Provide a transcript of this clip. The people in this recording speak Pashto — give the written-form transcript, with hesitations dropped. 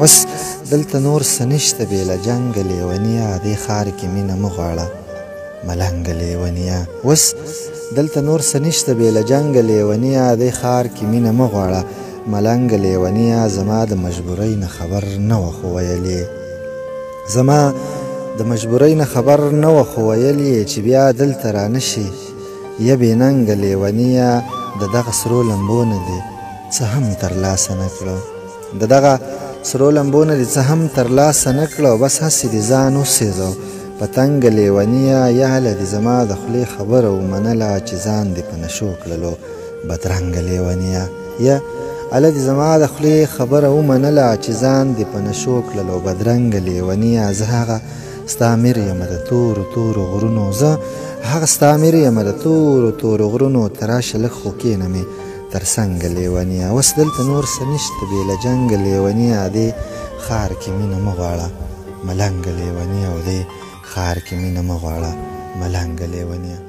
وس دلته نور څه نشته بې له جنګه لیونیه دې ښار کې مینه مه غواړه ملنګه لیونیه وس دلته نور څه نشته بې له جنګه لیونیه دې ښار کې مینه مه غواړه ملنګه لیونیه زما د مجبورۍ نه خبر نه وه خو ویلې زما د مجبورۍ نه خبر نه وه خو ویلې چې بیا دلته رانشي یا بې ننګه لیونیه د دغه سرو لمبو نه دې څه هم ترلاسه نه کړه د دغه سرو لمبو نه دې څه هم ترلاسه نه کړه او بس هسې دې ځان وسېزه په تنګه لیونیه یا هله دې زما د خولې خبره ومنله چې ځان دې په نشو کړلو بدرنګه لیونیه یا هله دې زما د خولې خبره ومنله چې ځان دې په نشو کړلو بدرنګه لیونیه زه هغه ستا میر یمه د تورو تورو غرونو زه هغه ستا میر یمه د تورو تورو غرونو ته راشه لږ خو کښېنه مې تر څنګه لیونیه اوس دلته نور څه نشته بې له جنګه لیونیه دې ښار کې مینه مه غواړه ملنګه لیونیه او دې ښار کې مینه مه غواړه ملنګه لیونیه